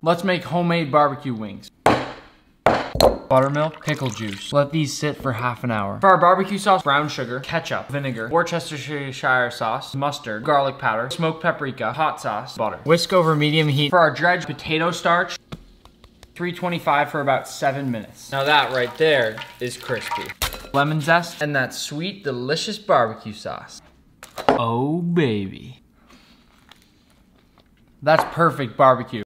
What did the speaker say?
Let's make homemade barbecue wings. Buttermilk, pickle juice. Let these sit for half an hour. For our barbecue sauce, brown sugar, ketchup, vinegar, Worcestershire sauce, mustard, garlic powder, smoked paprika, hot sauce, butter. Whisk over medium heat. For our dredge, potato starch, 325 for about 7 minutes. Now that right there is crispy. Lemon zest, and that sweet, delicious barbecue sauce. Oh baby. That's perfect barbecue.